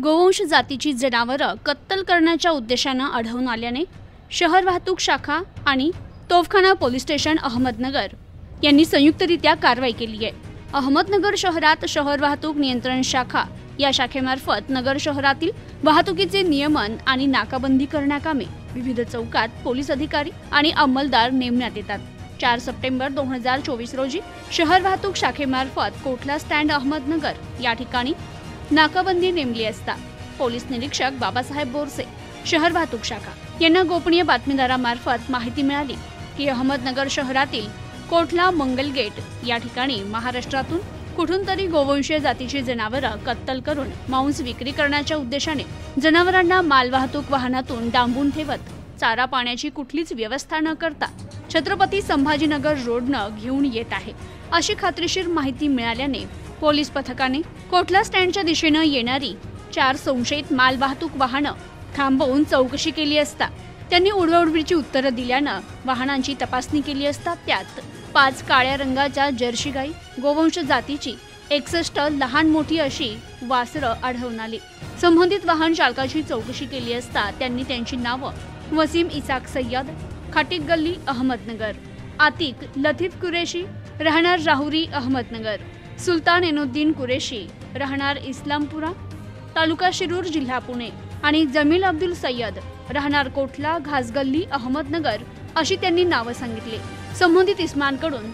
गोवंश जातीची जनावरं कत्तल करण्याच्या उद्देशाने आढळून आल्याने शहर वाहतूक शाखा आणि तोफखाना पोलीस स्टेशन अहमदनगर यांनी संयुक्तरित्या कारवाई केली आहे। अहमदनगर शहरात शहर वाहतूक नियंत्रण शाखा या शाखेमार्फत नगर शहरातील वाहतुकीचे नियमन आणि नाकाबंदी करण्याकामे विविध चौकात पोलीस अधिकारी आणि अंमलदार नेमण्यात येतात। 4 सप्टेंबर 2024 रोजी शहर वाहतूक शाखेमार्फत कोठला स्टँड अहमदनगर या ठिकाणी नाकाबंदी नेमली असता पोलीस निरीक्षक बाबासाहेब बोरसे शहर वाहतूक शाखा यांना गोपनीय बातमीदारामार्फत माहिती मिळाली की अहमदनगर शहरातील कोठला मंगल गेट या ठिकाणी महाराष्ट्रातून कुठून तरी गोवंशीय जातीची जनावरं कत्तल करून मांस विक्री करण्याच्या उद्देशाने जनावरांना मालवाहतूक वाहनातून डांबून ठेवत चारा पाण्याची कुठलीच व्यवस्था न करता छत्रपती संभाजीनगर रोडनं घेऊन येत आहे अशी खात्रीशीर माहिती मिळाल्याने पोलीस पथकाने कोठला स्टँडच्या दिशेने येणारी 4 संशयित मालवाहतूक वाहनं थांबवून चौकशी केली असता त्यांनी उडवाउडवीची उत्तरं दिल्यानं वाहनांची तपासणी केली असता त्यात 5 काळ्या रंगाच्या जर्सी गाई गोवंश जातीची 61 लहान मोठी अशी वासरं आढळून आली। संबंधित वाहन चालकाची चौकशी केली असता त्यांनी त्यांची नावं वसीम इसाक सय्यद, खाटीक गल्ली अहमदनगर, आतिक लतीफ कुरेशी राहणार राहुरी अहमदनगर, सुलतान एनुद्दीन कुरेशी राहणार इस्लामपुरा तालुका शिरूर जिल्हा पुणे आणि जमील अब्दुल सय्यद राहणार कोठला घासगल्ली अहमदनगर अशी त्यांनी नावं सांगितली। संबंधित इस्मांकडून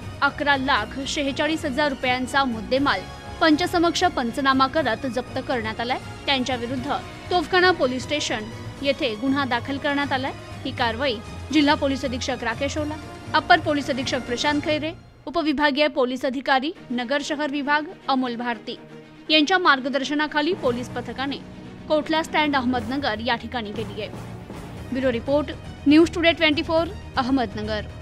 11,46,000 रुपयांचा मुद्देमाल पंचसमक्ष पंचनामा करत जप्त करण्यात आलाय। त्यांच्या विरुद्ध तोफखाना पोलीस स्टेशन येथे गुन्हा दाखल करण्यात आलाय। ही कारवाई जिल्हा पोलीस अधीक्षक राकेश ओला, अप्पर पोलीस अधीक्षक प्रशांत खैरे, उपविभागीय पोलीस अधिकारी नगर शहर विभाग अमोल भारती यांच्या मार्गदर्शनाखाली पोलीस पथकाने कोठला स्टँड अहमदनगर या ठिकाणी केली आहे। Bureau report news today 24 Ahmednagar.